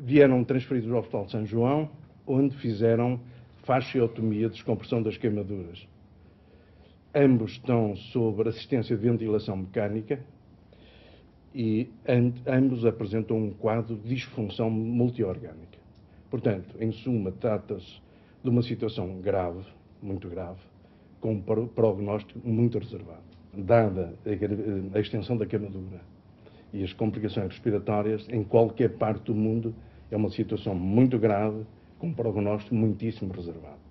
vieram transferidos ao Hospital de São João, onde fizeram fasciotomia, descompressão das queimaduras. Ambos estão sob assistência de ventilação mecânica e ambos apresentam um quadro de disfunção multiorgânica. Portanto, em suma, trata-se de uma situação grave, muito grave, com um prognóstico muito reservado. Dada a extensão da queimadura e as complicações respiratórias, em qualquer parte do mundo, é uma situação muito grave, com um prognóstico muitíssimo reservado.